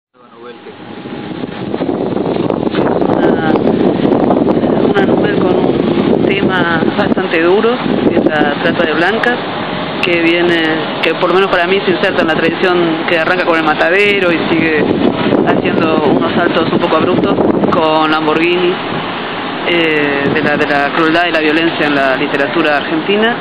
Una novela con un tema bastante duro, que es la trata de blancas, que por lo menos para mí se inserta en la tradición que arranca con el matadero y sigue haciendo unos saltos un poco abruptos con Lamborghini, de la crueldad y la violencia en la literatura argentina,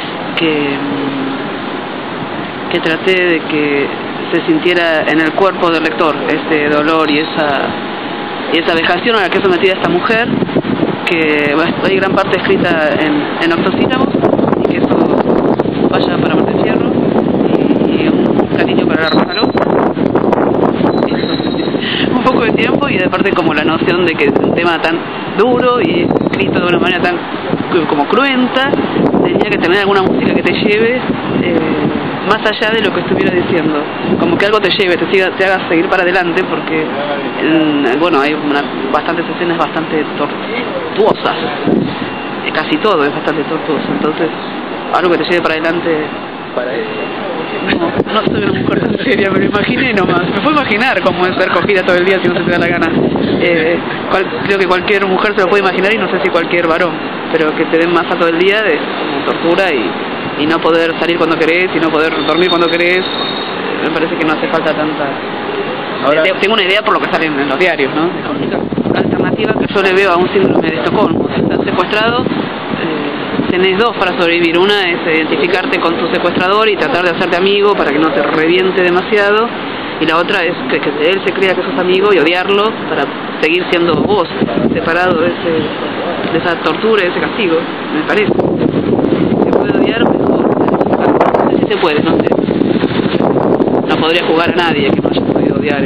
que traté de que se sintiera en el cuerpo del lector ese dolor y esa vejación a la que es sometida esta mujer, que hay gran parte escrita en octosílabos, y que eso vaya para Montefierro, y un cariño para la Rosaló, un poco de tiempo, y de parte como la noción de que un tema tan duro y escrito de una manera tan como cruenta, tenía que tener alguna música que te lleve más allá de lo que estuviera diciendo, como que algo te lleve, te haga seguir para adelante, porque bueno, hay bastantes escenas bastante tortuosas, casi todo es bastante tortuoso, entonces algo que te lleve para adelante. No soy una mujer tan seria, me lo imaginé nomás. Me puedo imaginar cómo es ser cogida todo el día si no se te da la gana. Creo que cualquier mujer se lo puede imaginar, y no sé si cualquier varón, pero que te den masa todo el día es como tortura, y no poder salir cuando querés y no poder dormir cuando querés. Me parece que no hace falta tanta... Ahora, tengo una idea por lo que sale en los diarios, ¿no? Es la única alternativa que yo le veo a un síndrome de Estocolmo. Si estás secuestrado, tenés dos para sobrevivir. Una es identificarte con tu secuestrador y tratar de hacerte amigo para que no te reviente demasiado, y la otra es que él se crea que sos amigo y odiarlo para seguir siendo vos, separado de esa tortura, de ese castigo, me parece. Se puede odiar mejor, no sé si se puede, no sé. No podría jugar a nadie que no haya podido odiar.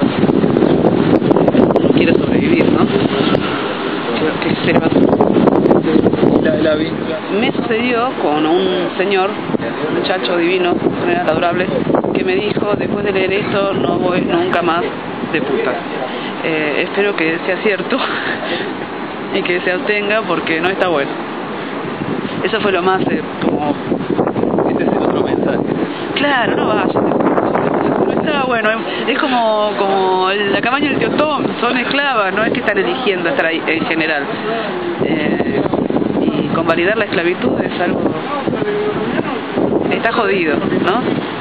Uno quiere sobrevivir, ¿no? ¿Qué se le va a hacer? Me sucedió con un señor, un muchacho divino, adorable, que me dijo: después de leer esto no voy nunca más de putas. Espero que sea cierto y que se obtenga, porque no está bueno. Eso fue lo más como... Ese es el otro mensaje. Claro, no vayas. No está bueno. Es como la cabaña del tío Tom, son esclavas, no es que están eligiendo estar ahí en general. Y convalidar la esclavitud es algo... está jodido, ¿no?